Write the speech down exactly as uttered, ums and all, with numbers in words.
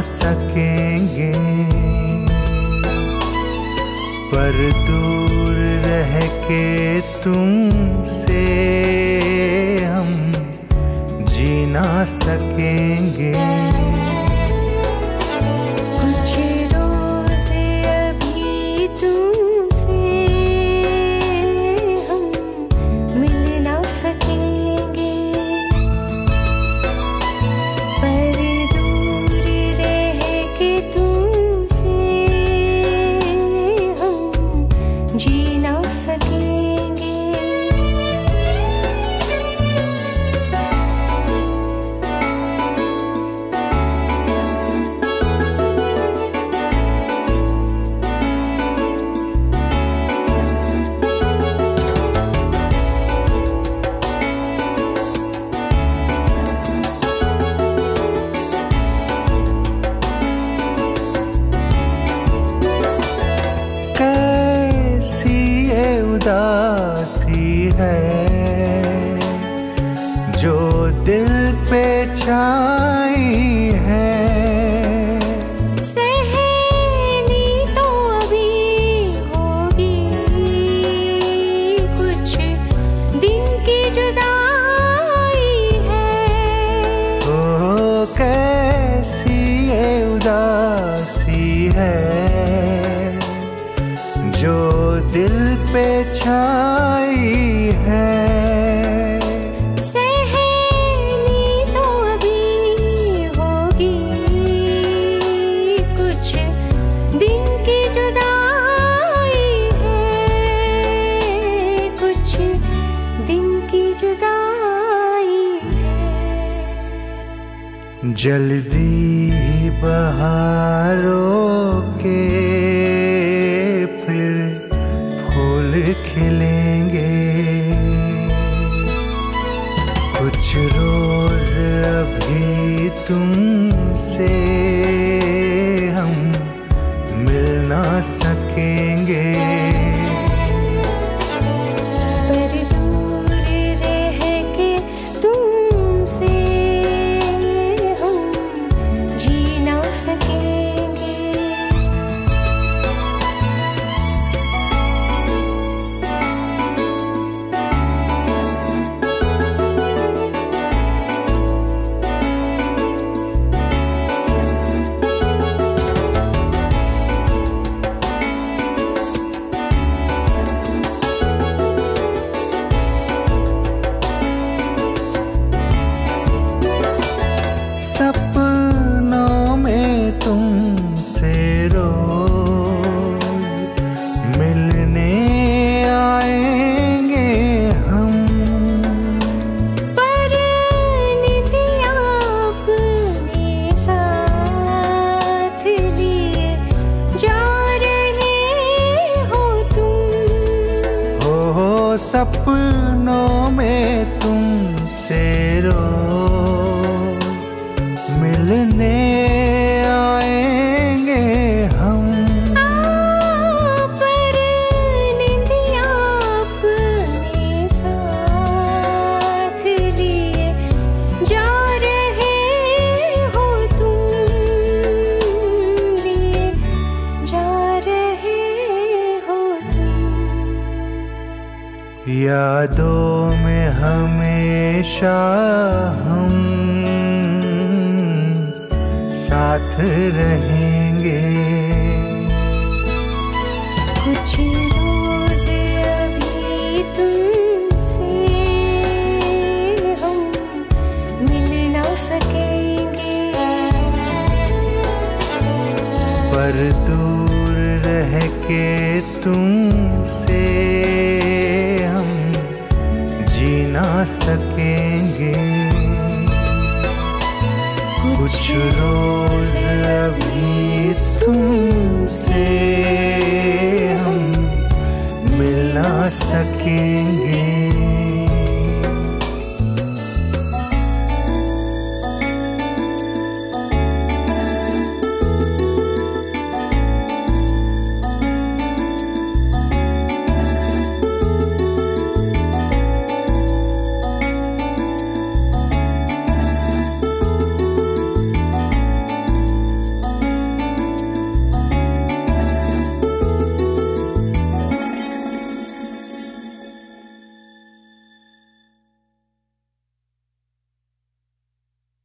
सकेंगे, पर दूर रह के तुमसे हम जी ना सकेंगे। कुछ रोज अभी तुमसे हम मिल ना सकेंगे, पर दूर रह के तुमसे हम जी ना सकेंगे। उदासी है जो दिल पे छाई है, सहनी तो अभी होगी कुछ दिन की जुदाई है। ओ कैसी ये उदासी है जो दिल पे छाई है, सहनी तो अभी होगी कुछ दिन की जुदाई है, कुछ दिन की जुदाई है। जल्दी बहारों के फिर फूल खिलेंगे, कुछ रोज अभी तुमसे हम मिल ना सकेंगे, पर दूर रह के तुमसे हम जी ना सकेंगे। सपनों में तुमसे रोज मिलने आएंगे हम, पर निंदिया अपने साथ लिए जा रहे हो तुम। हो सपनों में तुमसे रोज मिलने आएंगे हम, पर निंदिया अपने साथ लिए जा रहे हो तुम, लिए जा रहे हो तुम। यादों में हमेशा हम साथ रहेंगे, कुछ रोज अभी तुमसे हम मिल ना सकेंगे, पर दूर रह के तुमसे हम जी ना सकेंगे, कुछ रोज अभी तुमसे हम मिल ना सकेंगे।